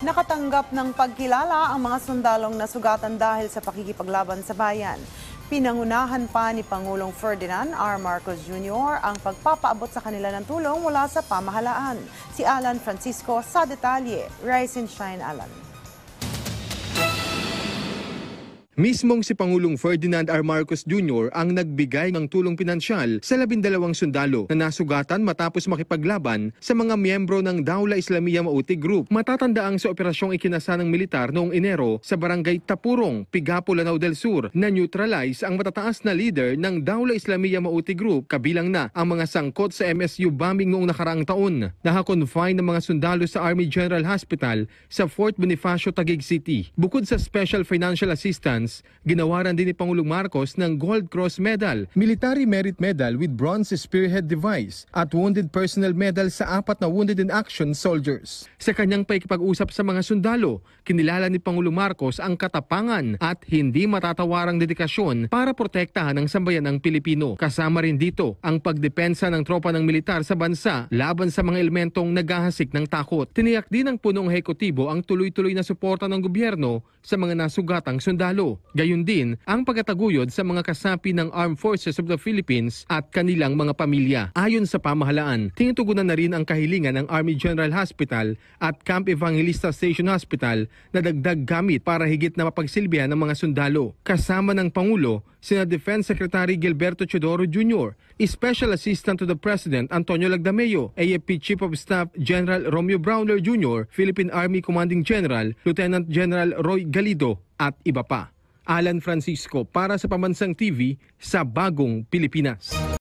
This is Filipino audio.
Nakatanggap ng pagkilala ang mga sundalong nasugatan dahil sa pakikipaglaban sa bayan. Pinangunahan pa ni Pangulong Ferdinand R. Marcos Jr. ang pagpapaabot sa kanila ng tulong mula sa pamahalaan. Si Alan Francisco sa detalye. Rise and Shine, Alan. Mismong si Pangulong Ferdinand R. Marcos Jr. ang nagbigay ng tulong pinansyal sa 12 sundalo na nasugatan matapos makipaglaban sa mga miyembro ng Dawla Islamiyah Mauti Group. Matatandaang sa operasyong ikinasa ng militar noong Enero sa barangay Tapurong, Pigapo, Lanao del Sur na neutralize ang matataas na leader ng Dawla Islamiyah Mauti Group, kabilang na ang mga sangkot sa MSU bombing noong nakaraang taon. Nakakonfine ng mga sundalo sa Army General Hospital sa Fort Bonifacio, Taguig City. Bukod sa Special Financial Assistance, ginawaran din ni Pangulong Marcos ng Gold Cross Medal, Military Merit Medal with Bronze Spearhead Device at Wounded Personnel Medal sa 4 na Wounded in Action soldiers. Sa kanyang paikipag-usap sa mga sundalo, kinilala ni Pangulong Marcos ang katapangan at hindi matatawarang dedikasyon para protektahan ang sambayan ng Pilipino. Kasama rin dito ang pagdepensa ng tropa ng militar sa bansa laban sa mga elementong naghahasik ng takot. Tiniyak din ng punong ehekutibo ang tuloy-tuloy na suporta ng gobyerno sa mga nasugatang sundalo. Gayon din ang pagtataguyod sa mga kasapi ng Armed Forces of the Philippines at kanilang mga pamilya. Ayon sa pamahalaan, tinutugunan na rin ang kahilingan ng Army General Hospital at Camp Evangelista Station Hospital na dagdag gamit para higit na mapagsilbihan ng mga sundalo. Kasama ng Pangulo, sina Defense Secretary Gilberto Teodoro Jr., Special Assistant to the President Antonio Lagdameo, AFP Chief of Staff General Romeo Browner Jr., Philippine Army Commanding General Lieutenant General Roy Galido at iba pa. Alan Francisco para sa Pambansang TV sa Bagong Pilipinas.